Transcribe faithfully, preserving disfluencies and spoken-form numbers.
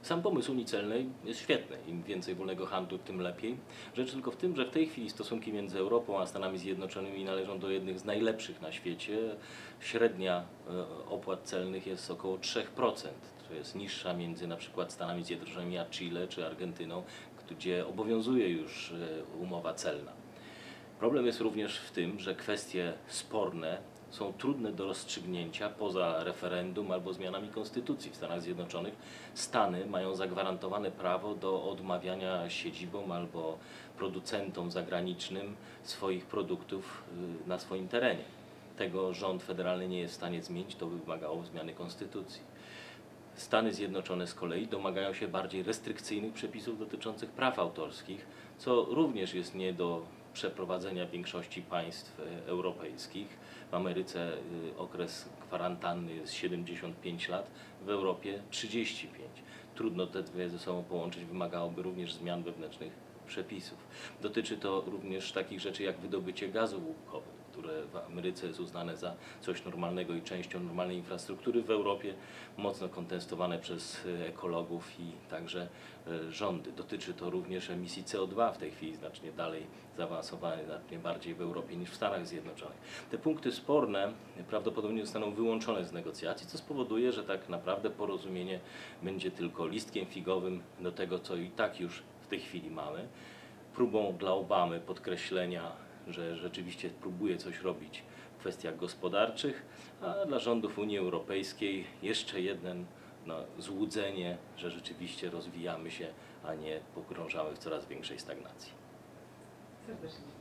Sam pomysł Unii Celnej jest świetny. Im więcej wolnego handlu, tym lepiej. Rzecz tylko w tym, że w tej chwili stosunki między Europą a Stanami Zjednoczonymi należą do jednych z najlepszych na świecie. Średnia opłat celnych jest około trzy procent. To jest niższa między na przykład Stanami Zjednoczonymi a Chile czy Argentyną, gdzie obowiązuje już umowa celna. Problem jest również w tym, że kwestie sporne są trudne do rozstrzygnięcia poza referendum albo zmianami konstytucji. W Stanach Zjednoczonych Stany mają zagwarantowane prawo do odmawiania siedzibom albo producentom zagranicznym swoich produktów na swoim terenie. Tego rząd federalny nie jest w stanie zmienić, to by wymagało zmiany konstytucji. Stany Zjednoczone z kolei domagają się bardziej restrykcyjnych przepisów dotyczących praw autorskich, co również jest nie do przeprowadzenia w większości państw europejskich. W Ameryce okres kwarantanny jest siedemdziesiąt pięć lat, w Europie trzydzieści pięć. Trudno te dwie ze sobą połączyć, wymagałoby również zmian wewnętrznych przepisów. Dotyczy to również takich rzeczy jak wydobycie gazu łupkowego, które w Ameryce jest uznane za coś normalnego i częścią normalnej infrastruktury, w Europie mocno kontestowane przez ekologów i także rządy. Dotyczy to również emisji C O dwa w tej chwili znacznie dalej zaawansowane, znacznie bardziej w Europie niż w Stanach Zjednoczonych. Te punkty sporne prawdopodobnie zostaną wyłączone z negocjacji, co spowoduje, że tak naprawdę porozumienie będzie tylko listkiem figowym do tego, co i tak już w tej chwili mamy. Próbą dla Obamy podkreślenia, że rzeczywiście próbuje coś robić w kwestiach gospodarczych, a dla rządów Unii Europejskiej jeszcze jeden no, złudzenie, że rzeczywiście rozwijamy się, a nie pogrążamy w coraz większej stagnacji. Serdecznie.